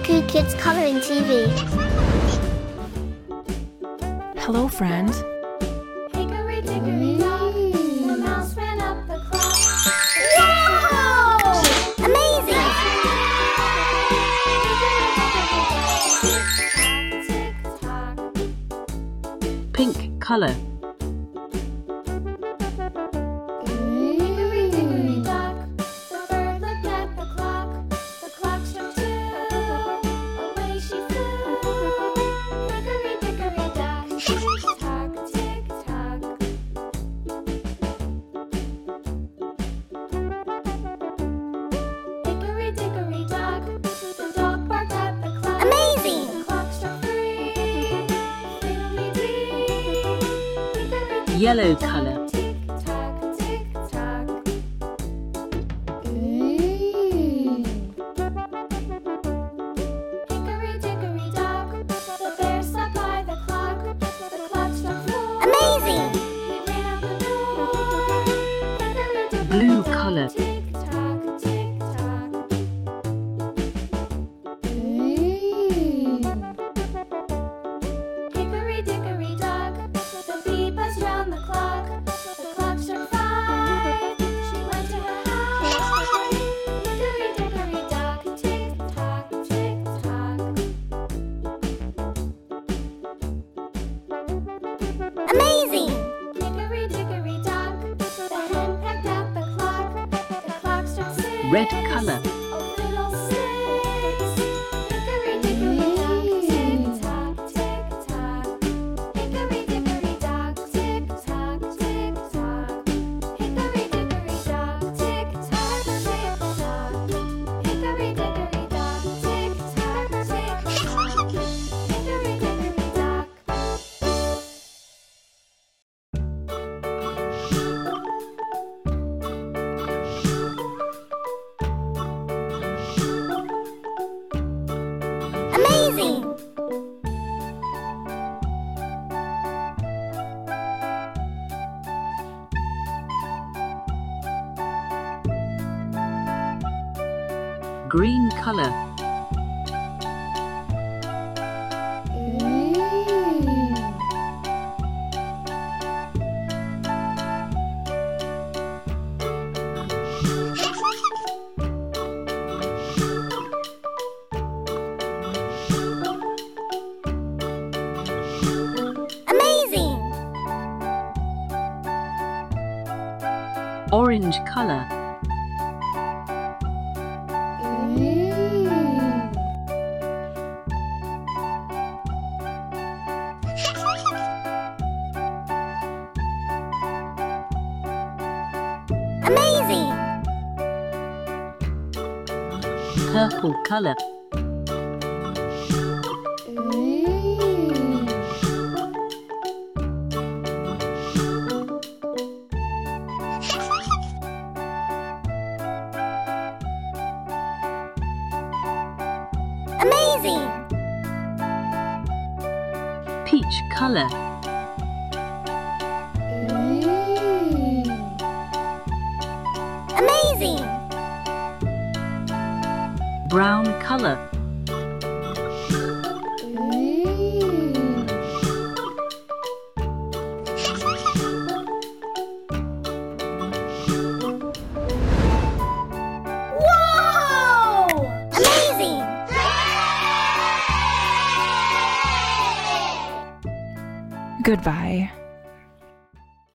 Two kids coloring TV. Hello, friend. Hickory dickory dock, the mouse ran up the clock. Wow! Amazing! Tick tock, Pink color. hickory dickory dock, the bird looked at the clock. The clock struck two, away she flew. Hickory dickory dock, tick tock, tick tock. Hickory dickory dock, the dog barked at the clock. Amazing! The clock struck three, fiddly-dee. Hickory Yellow dickory color. dock, tick tock, tick tock. Hickory dickory dock, the bear sat by the clock. The clock struck four. Amazing! He ran out the door. Hickory dickory Blue dock, color. tick tock, tick tock. Hickory dickory dock, the bee buzzed round the clock. The clock struck five. She went to her house. Hickory dickory dock, tick tock, tick tock. Amazing! Hickory dickory dock, the hen pecked at the clock. The clock struck six. Red color. Oh, fiddlesticks. Hickory dickory dock, tick tock, tick tock. Hickory dickory dock, tick tock, tick tock. Hickory dickory dock, tick tock, tick tock. Hickory dickory dock, tick tock, tick tock. Hickory dickory dock. Amazing! Green color. Amazing! Orange color. Amazing! Purple color. Amazing! Peach color. Amazing! Brown color. Whoa! Amazing! Goodbye.